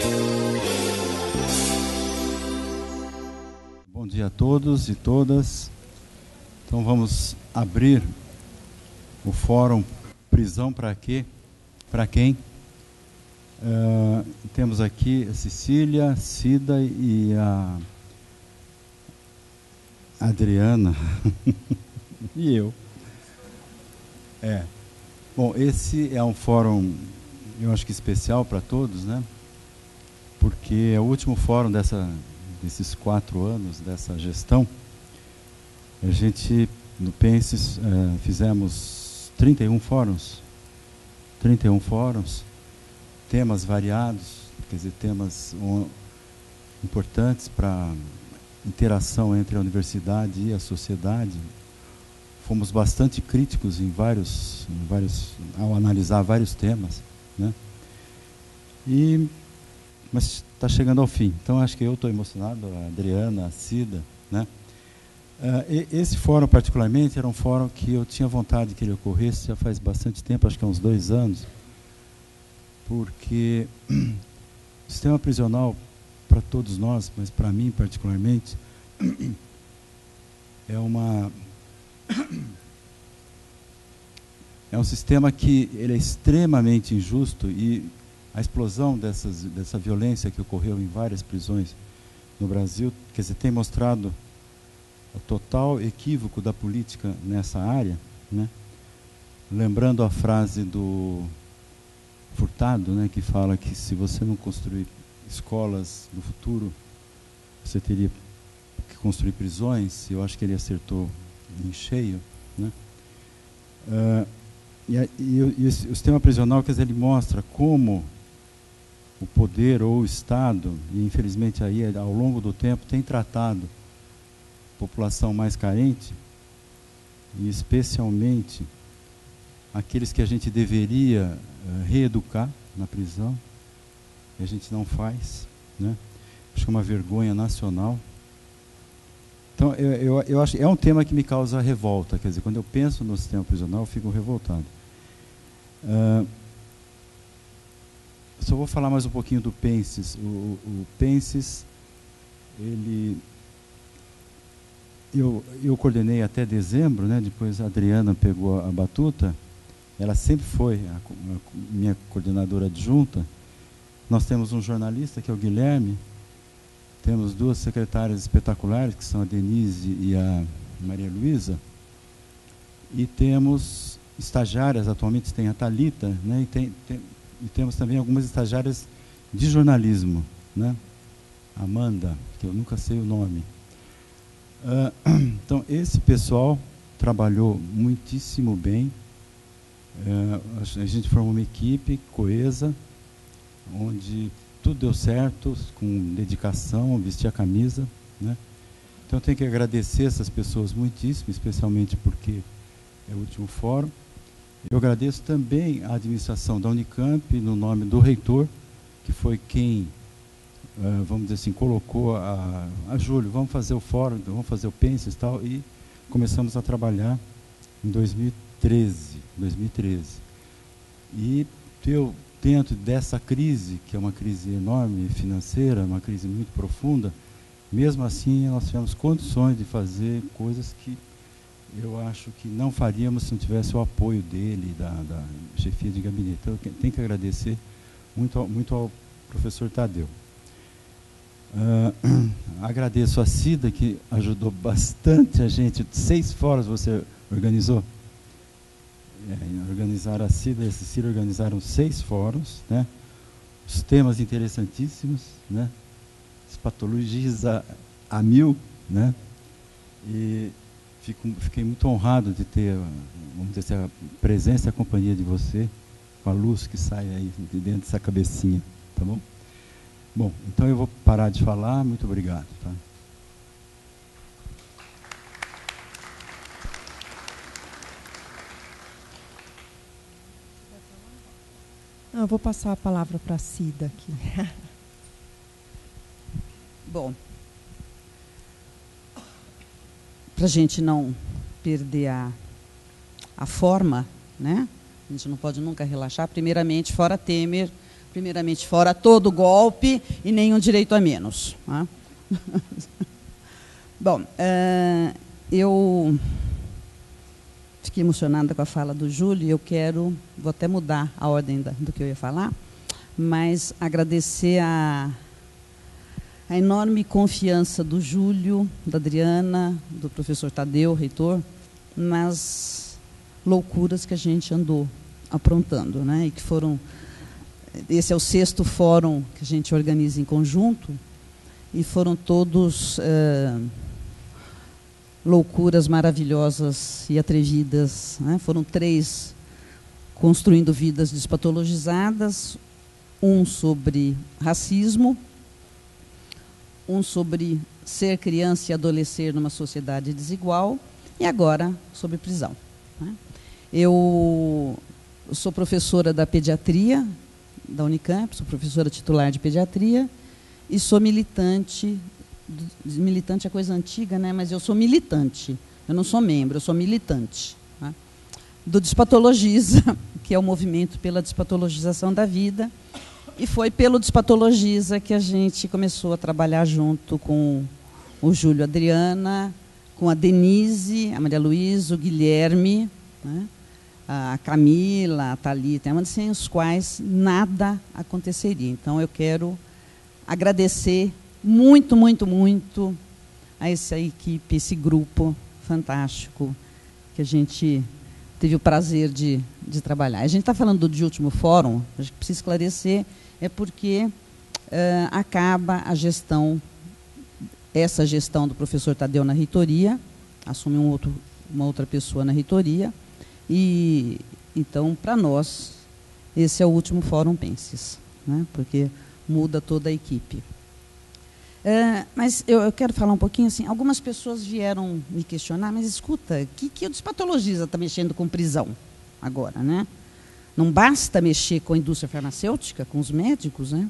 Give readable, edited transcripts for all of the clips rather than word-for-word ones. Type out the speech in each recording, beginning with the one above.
Bom dia a todos e todas. Então vamos abrir o fórum Prisão para quê? Para quem? Temos aqui a Cecília, Cida e a Adriana e eu. Bom, esse é um fórum, eu acho que especial para todos, né? Porque é o último fórum desses 4 anos dessa gestão. A gente, no Penses, fizemos 31 fóruns, temas variados, quer dizer, temas importantes para interação entre a universidade e a sociedade. Fomos bastante críticos ao analisar vários temas, né? Mas está chegando ao fim. Então, acho que eu estou emocionado, a Adriana, a Cida, né? Esse fórum, particularmente, era um fórum que eu tinha vontade que ele ocorresse já faz bastante tempo, acho que há uns 2 anos, porque o sistema prisional, para todos nós, mas para mim particularmente, é um sistema que ele é extremamente injusto, e a explosão dessa violência que ocorreu em várias prisões no Brasil, quer dizer, tem mostrado o total equívoco da política nessa área, né? Lembrando a frase do Furtado, né, que fala que se você não construir escolas no futuro, você teria que construir prisões. Eu acho que ele acertou em cheio, né? E o sistema prisional, quer dizer, ele mostra como o poder ou o Estado, e infelizmente aí ao longo do tempo, tem tratado a população mais carente, e especialmente aqueles que a gente deveria reeducar na prisão, e a gente não faz, né? Acho que é uma vergonha nacional. Então, eu acho, é um tema que me causa revolta, quer dizer, quando eu penso no sistema prisional, eu fico revoltado. Só vou falar mais um pouquinho do Penses. O Penses, eu coordenei até dezembro, né? Depois a Adriana pegou a batuta. Ela sempre foi a minha coordenadora adjunta. Nós temos um jornalista, que é o Guilherme. Temos 2 secretárias espetaculares, que são a Denise e a Maria Luísa. E temos estagiárias, atualmente tem a Thalita, né? E temos também algumas estagiárias de jornalismo, né? Amanda, que eu nunca sei o nome. Então, esse pessoal trabalhou muitíssimo bem. A gente formou uma equipe coesa, onde tudo deu certo, com dedicação, vestir a camisa, né? Então, eu tenho que agradecer essas pessoas muitíssimo, especialmente porque é o último fórum. Eu agradeço também a administração da Unicamp, no nome do reitor, que foi quem, vamos dizer assim, colocou a Júlio, vamos fazer o fórum, vamos fazer o Penses e tal, e começamos a trabalhar em 2013. E eu, dentro dessa crise, que é uma crise enorme financeira, uma crise muito profunda, mesmo assim nós tivemos condições de fazer coisas que eu acho que não faríamos se não tivesse o apoio dele, da chefia de gabinete. Então, eu tenho que agradecer muito ao professor Tadeu. Agradeço a Cida, que ajudou bastante a gente. 6 fóruns você organizou? Organizaram a Cida e a Cecília, organizaram 6 fóruns, né? Os temas interessantíssimos, né? As patologias a 1000, né? E fiquei muito honrado de ter, vamos dizer, a presença e a companhia de você, com a luz que sai aí de dentro dessa cabecinha, tá bom? Bom, então eu vou parar de falar. Muito obrigado, tá? Eu vou passar a palavra para a Cida aqui. Bom, para a gente não perder a forma, né? A gente não pode nunca relaxar. Primeiramente, fora Temer, Primeiramente, fora todo golpe e nenhum direito a menos. Tá? Bom, eu fiquei emocionada com a fala do Júlio e vou até mudar a ordem do que eu ia falar, mas agradecer a enorme confiança do Júlio, da Adriana, do professor Tadeu, reitor, nas loucuras que a gente andou aprontando, né? E que foram... Esse é o 6º fórum que a gente organiza em conjunto, e foram todos loucuras maravilhosas e atrevidas, né? Foram 3 construindo vidas despatologizadas, um sobre racismo, um sobre ser criança e adolescer numa sociedade desigual, e agora sobre prisão. Né? Eu sou professora da pediatria da Unicamp, sou professora titular de pediatria e sou militante. Militante é coisa antiga, né? Mas eu sou militante. Eu não sou membro, eu sou militante. Né? Do Despatologiza, que é o movimento pela despatologização da vida. E foi pelo Despatologiza que a gente começou a trabalhar junto com o Júlio, a Adriana, com a Denise, a Maria Luísa, o Guilherme, né? A Camila, a Thalita, sem os quais nada aconteceria. Então, eu quero agradecer muito, muito, muito a essa equipe, esse grupo fantástico que a gente teve o prazer de trabalhar. A gente está falando de último fórum, a gente precisa esclarecer, é porque acaba a gestão, essa gestão do professor Tadeu na reitoria, assume uma outra pessoa na reitoria, e então, para nós, esse é o último Fórum Penses, né? Porque muda toda a equipe. Mas eu quero falar um pouquinho assim, algumas pessoas vieram me questionar, mas escuta, que o Despatologiza está mexendo com prisão agora, né? Não basta mexer com a indústria farmacêutica, com os médicos, né?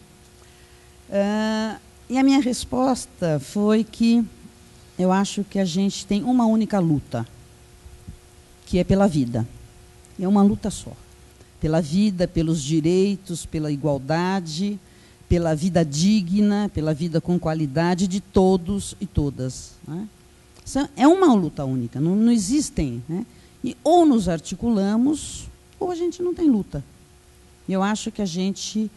E a minha resposta foi que eu acho que a gente tem uma única luta, que é pela vida. É uma luta só. Pela vida, pelos direitos, pela igualdade, pela vida digna, pela vida com qualidade de todos e todas. Né? É uma luta única, não existem. Né? E ou nos articulamos, ou a gente não tem luta. E eu acho que a gente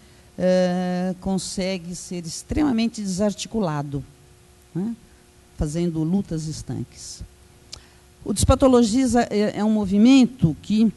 consegue ser extremamente desarticulado, né? Fazendo lutas estanques. O Despatologiza é um movimento que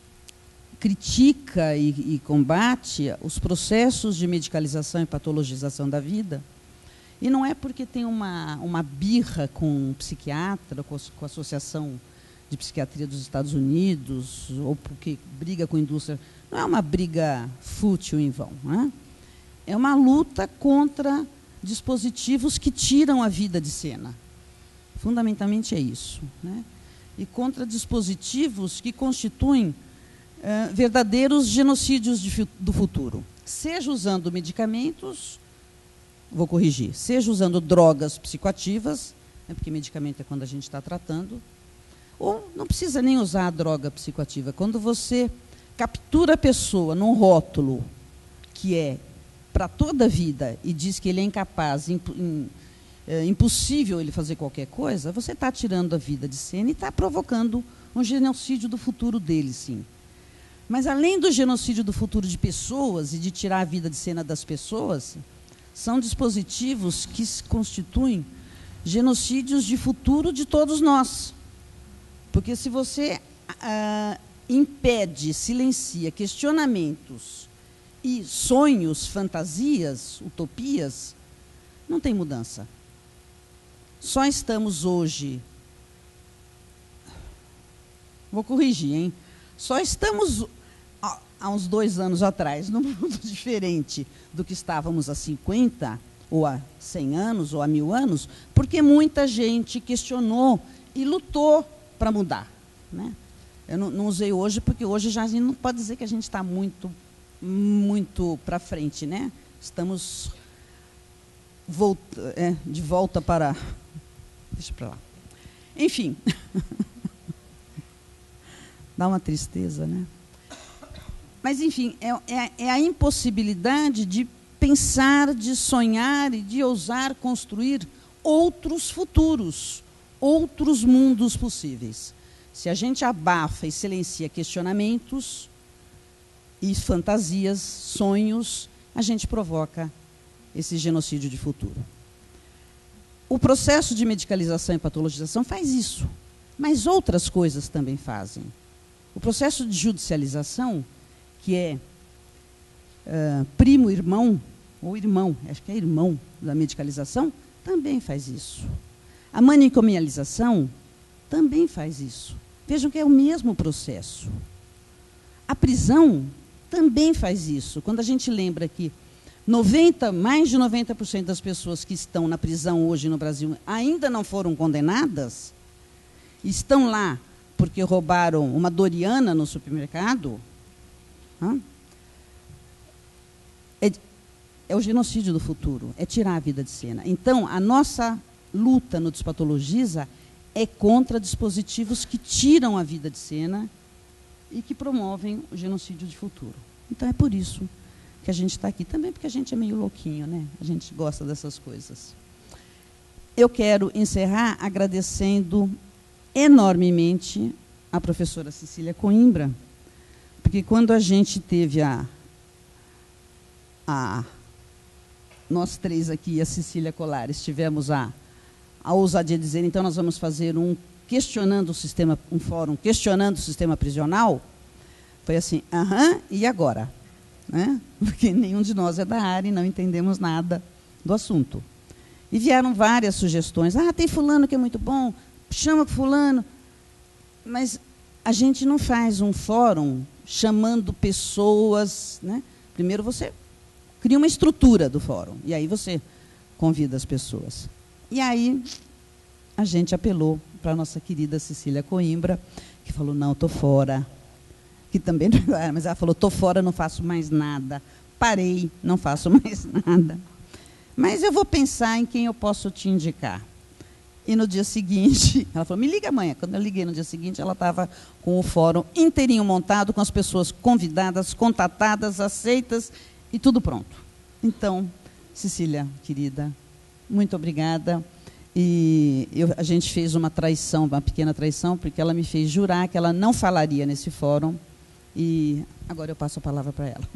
critica e combate os processos de medicalização e patologização da vida, e não é porque tem uma birra com um psiquiatra, com a Associação de Psiquiatria dos Estados Unidos, ou porque briga com a indústria. Não é uma briga fútil em vão. Né? É uma luta contra dispositivos que tiram a vida de cena. Fundamentalmente é isso. Né? E contra dispositivos que constituem verdadeiros genocídios do futuro. Seja usando medicamentos, vou corrigir, seja usando drogas psicoativas, né, porque medicamento é quando a gente está tratando, ou não precisa nem usar a droga psicoativa. Quando você captura a pessoa num rótulo que é para toda a vida e diz que ele é incapaz, impossível ele fazer qualquer coisa, você está tirando a vida de cena e está provocando um genocídio do futuro dele, sim. Mas, além do genocídio do futuro de pessoas e de tirar a vida de cena das pessoas, são dispositivos que constituem genocídios de futuro de todos nós. Porque se você impede, silencia questionamentos e sonhos, fantasias, utopias, não tem mudança. Só estamos hoje... Vou corrigir, hein? Só estamos, há uns 2 anos atrás, num mundo diferente do que estávamos há 50, ou há 100 anos, ou há 1000 anos, porque muita gente questionou e lutou para mudar. Né? Eu não usei hoje, porque hoje já a gente não pode dizer que a gente está muito para frente. Né? Estamos de volta para... Deixa para lá. Enfim... Dá uma tristeza, né? Mas, enfim, é a impossibilidade de pensar, de sonhar e de ousar construir outros futuros, outros mundos possíveis. Se a gente abafa e silencia questionamentos e fantasias, sonhos, a gente provoca esse genocídio de futuro. O processo de medicalização e patologização faz isso, mas outras coisas também fazem. O processo de judicialização, que é primo irmão, ou irmão, acho que é irmão da medicalização, também faz isso. A manicomialização também faz isso. Vejam que é o mesmo processo. A prisão também faz isso. Quando a gente lembra que mais de 90% das pessoas que estão na prisão hoje no Brasil ainda não foram condenadas, estão lá porque roubaram uma Doriana no supermercado, é o genocídio do futuro, é tirar a vida de cena. Então, a nossa luta no Despatologiza é contra dispositivos que tiram a vida de cena e que promovem o genocídio de futuro. Então, é por isso que a gente está aqui. Também porque a gente é meio louquinho, né? A gente gosta dessas coisas. Eu quero encerrar agradecendo enormemente a professora Cecília Coimbra, porque quando a gente teve nós três aqui e a Cecília Colares tivemos a ousadia de dizer, então nós vamos fazer um fórum questionando o sistema prisional, foi assim, e agora? Né? Porque nenhum de nós é da área e não entendemos nada do assunto. E vieram várias sugestões. Tem fulano que é muito bom, chama fulano. Mas a gente não faz um fórum chamando pessoas. Né? Primeiro você cria uma estrutura do fórum, e aí você convida as pessoas. E aí a gente apelou para a nossa querida Cecília Coimbra, que falou, não, estou fora. Que também, mas ela falou, estou fora, não faço mais nada. Parei, não faço mais nada. Mas eu vou pensar em quem eu posso te indicar. E no dia seguinte, ela falou, me liga amanhã. Quando eu liguei no dia seguinte, ela estava com o fórum inteirinho montado, com as pessoas convidadas, contatadas, aceitas, e tudo pronto. Então, Cecília, querida, muito obrigada. E a gente fez uma traição, uma pequena traição, porque ela me fez jurar que ela não falaria nesse fórum. E agora eu passo a palavra para ela.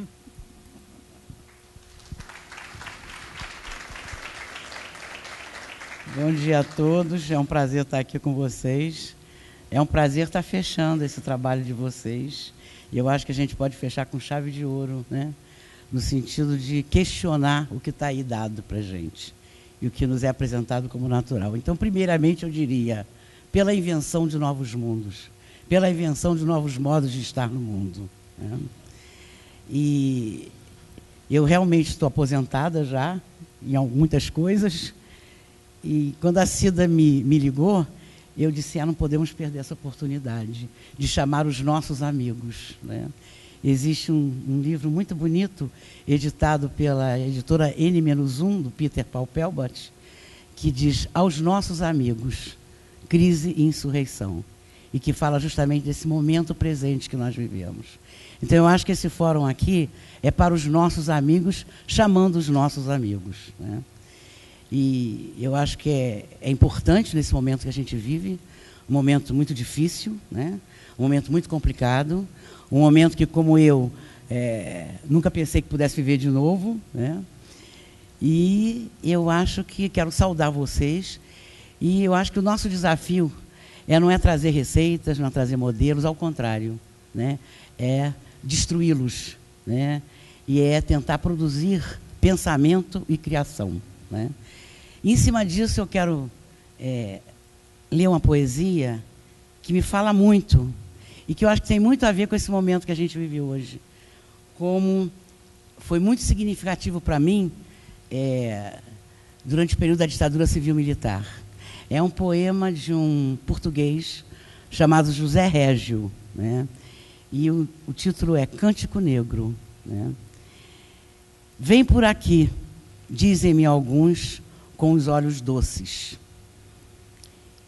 Bom dia a todos, é um prazer estar aqui com vocês. É um prazer estar fechando esse trabalho de vocês. E eu acho que a gente pode fechar com chave de ouro, né? No sentido de questionar o que está aí dado para a gente e o que nos é apresentado como natural. Então, primeiramente, eu diria, pela invenção de novos mundos, pela invenção de novos modos de estar no mundo. Né? E eu realmente estou aposentada já em muitas coisas, e quando a Cida me ligou, eu disse, não podemos perder essa oportunidade de chamar os nossos amigos. Né? Existe um livro muito bonito, editado pela editora N-1, do Peter Paul Pelbat, que diz, aos nossos amigos, crise e insurreição, e que fala justamente desse momento presente que nós vivemos. Então, eu acho que esse fórum aqui é para os nossos amigos, chamando os nossos amigos. Né? E eu acho que é importante nesse momento que a gente vive, um momento muito difícil, né? Um momento muito complicado, um momento que, como eu, nunca pensei que pudesse viver de novo. Né? E eu acho que quero saudar vocês, e eu acho que o nosso desafio não é trazer receitas, não é trazer modelos, ao contrário, né? É destruí-los, né? E é tentar produzir pensamento e criação. Né? E, em cima disso, eu quero ler uma poesia que me fala muito, e que eu acho que tem muito a ver com esse momento que a gente vive hoje. Como foi muito significativo para mim durante o período da ditadura civil-militar. É um poema de um português chamado José Régio, né? E o título é Cântico Negro. Né? Vem por aqui, dizem-me alguns, com os olhos doces,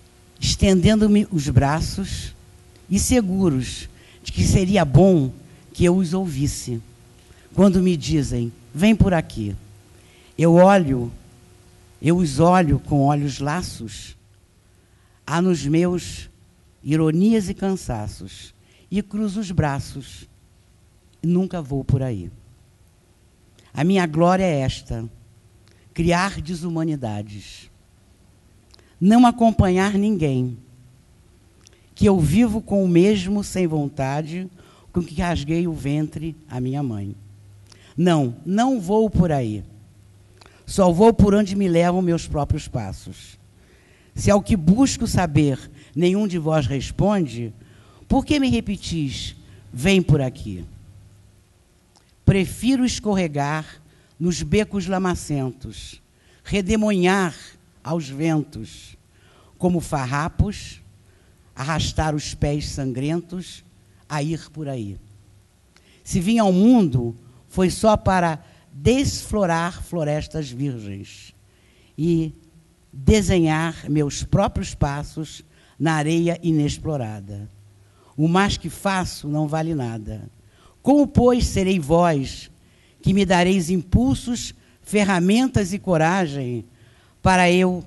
estendendo-me os braços e seguros de que seria bom que eu os ouvisse. Quando me dizem, vem por aqui, eu os olho com olhos laços, há nos meus ironias e cansaços, e cruzo os braços, e nunca vou por aí. A minha glória é esta, criar desumanidades, não acompanhar ninguém, que eu vivo com o mesmo sem vontade com que rasguei o ventre à minha mãe. Não vou por aí. Só vou por onde me levam meus próprios passos. Se ao que busco saber nenhum de vós responde, por que me repetis, vem por aqui? Prefiro escorregar nos becos lamacentos, redemoinhar aos ventos, como farrapos, arrastar os pés sangrentos a ir por aí. Se vim ao mundo, foi só para desflorar florestas virgens e desenhar meus próprios passos na areia inexplorada. O mais que faço não vale nada. Como, pois, serei vós, que me dareis impulsos, ferramentas e coragem para eu...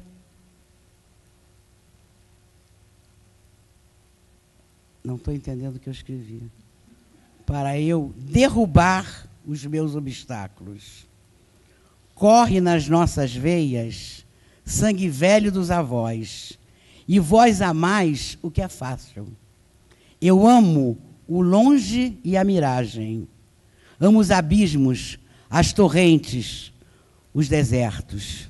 Não estou entendendo o que eu escrevi. Para eu derrubar os meus obstáculos. Corre nas nossas veias sangue velho dos avós, e vós amais o que é fácil. Eu amo o longe e a miragem. Amo os abismos, as torrentes, os desertos.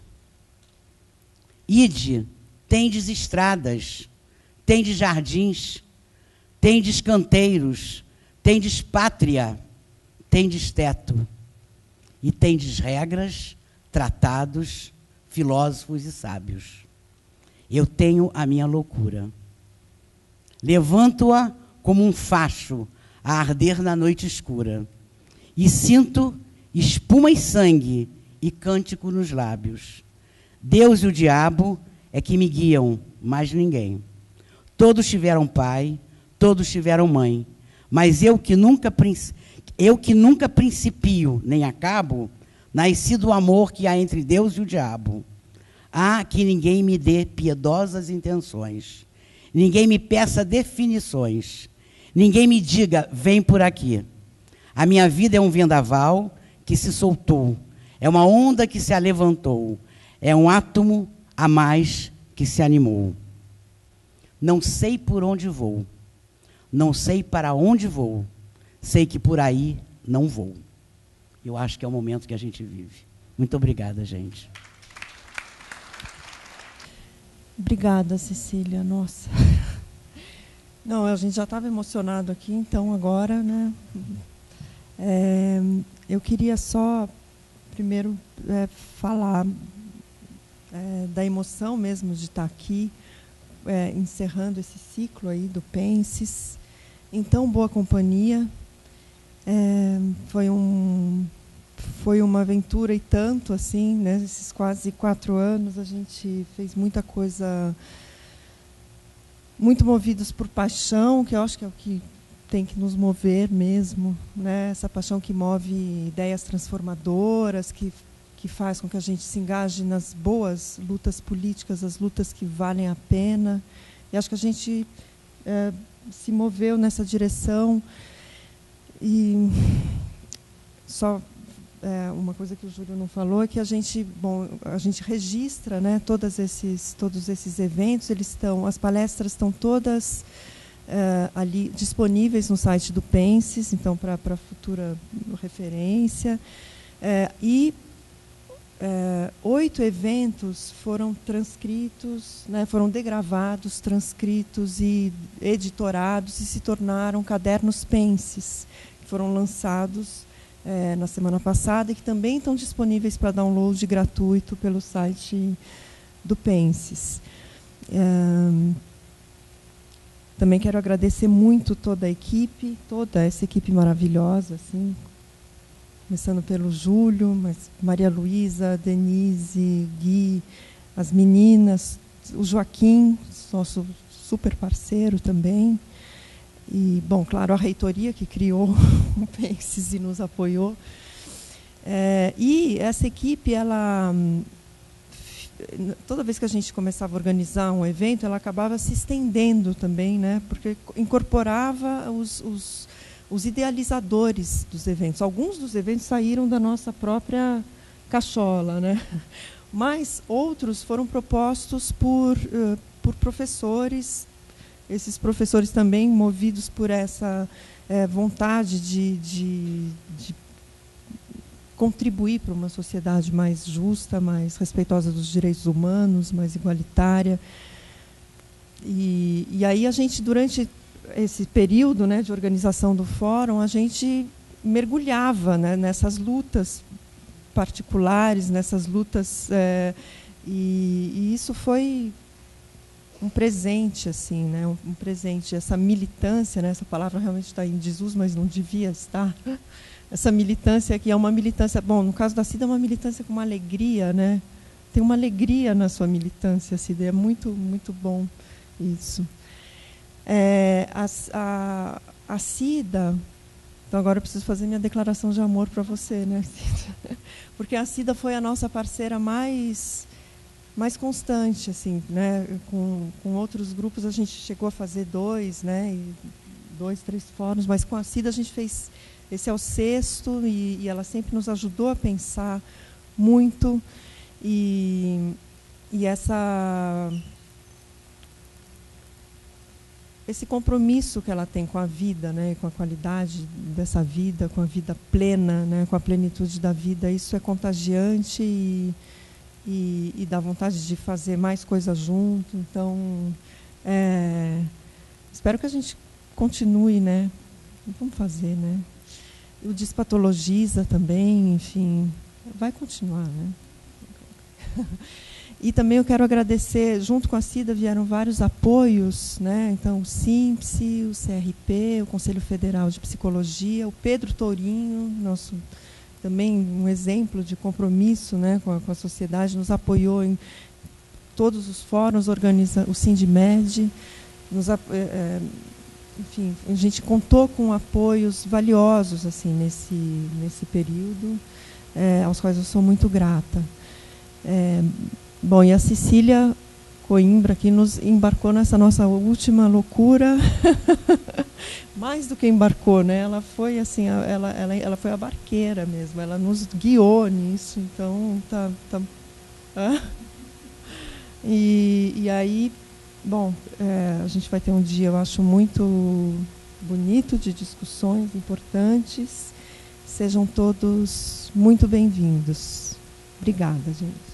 Ide, tendes estradas, tendes jardins, tendes canteiros, tendes pátria, tendes teto, e tendes regras, tratados, filósofos e sábios. Eu tenho a minha loucura. Levanto-a como um facho a arder na noite escura, e sinto espuma e sangue e cântico nos lábios. Deus e o diabo é que me guiam, mais ninguém. Todos tiveram pai, todos tiveram mãe, mas eu que nunca principio nem acabo, nasci do amor que há entre Deus e o diabo. Ah, que ninguém me dê piedosas intenções, ninguém me peça definições, ninguém me diga, vem por aqui. A minha vida é um vendaval que se soltou, é uma onda que se alevantou, é um átomo a mais que se animou. Não sei por onde vou, não sei para onde vou, sei que por aí não vou. Eu acho que é o momento que a gente vive. Muito obrigada, gente. Obrigada, Cecília. Nossa. Não, a gente já estava emocionado aqui, então agora, né? Eu queria só, primeiro, falar da emoção mesmo de estar aqui, encerrando esse ciclo aí do Penses, em tão boa companhia. Foi uma aventura e tanto, assim, né? Esses quase 4 anos, a gente fez muita coisa, muito movidos por paixão, que eu acho que é o que tem que nos mover mesmo, né? Essa paixão que move ideias transformadoras, que faz com que a gente se engaje nas boas lutas políticas, as lutas que valem a pena. E acho que a gente se moveu nessa direção. E só uma coisa que o Júlio não falou é que a gente registra, né, todos esses eventos. As palestras estão todas ali disponíveis no site do Penses, então para futura referência. 8 eventos foram transcritos, né, foram degravados, transcritos e editorados e se tornaram cadernos Penses, que foram lançados na semana passada e que também estão disponíveis para download gratuito pelo site do Penses. Também quero agradecer muito toda essa equipe maravilhosa, assim, começando pelo Júlio, mas Maria Luísa, Denise, Gui, as meninas, o Joaquim, nosso super parceiro também. E, bom, claro, a reitoria que criou o Penses e nos apoiou. E essa equipe, toda vez que a gente começava a organizar um evento, ela acabava se estendendo também, né? Porque incorporava os idealizadores dos eventos. Alguns dos eventos saíram da nossa própria cachola, né? Mas outros foram propostos por professores. Esses professores também movidos por essa vontade de contribuir para uma sociedade mais justa, mais respeitosa dos direitos humanos, mais igualitária. E aí a gente, durante esse período, né, de organização do fórum, a gente mergulhava, né, nessas lutas particulares, nessas lutas, e isso foi um presente, assim, né, um presente. Essa militância, né, essa palavra realmente está em desuso, mas não devia estar. Essa militância que é uma militância, bom, no caso da Cida é uma militância com uma alegria, né? Tem uma alegria na sua militância, Cida, é muito, muito bom isso. A Cida, então agora eu preciso fazer minha declaração de amor para você, né, Cida? Porque a Cida foi a nossa parceira mais constante, assim, né? Com outros grupos a gente chegou a fazer 2, 3 fóruns, mas com a Cida a gente fez. Esse é o 6º, e ela sempre nos ajudou a pensar muito. E esse compromisso que ela tem com a vida, né, com a qualidade dessa vida, com a vida plena, né, com a plenitude da vida, isso é contagiante e dá vontade de fazer mais coisas junto. Então, espero que a gente continue, né? Vamos fazer, né? O Despatologiza também, enfim, vai continuar, né? E também eu quero agradecer, junto com a Cida vieram vários apoios, né? Então, o SIMPSE, o CRP, o Conselho Federal de Psicologia, o Pedro Tourinho, nosso também um exemplo de compromisso, né, com a sociedade, nos apoiou em todos os fóruns, organiza o Sindimed, enfim, a gente contou com apoios valiosos, assim, nesse período, aos quais eu sou muito grata. Bom, e a Cecília Coimbra, que nos embarcou nessa nossa última loucura, mais do que embarcou, né? Ela foi assim, ela foi a barqueira mesmo, ela nos guiou nisso, então E aí, bom, a gente vai ter um dia, eu acho, muito bonito, de discussões importantes. Sejam todos muito bem-vindos. Obrigada, gente.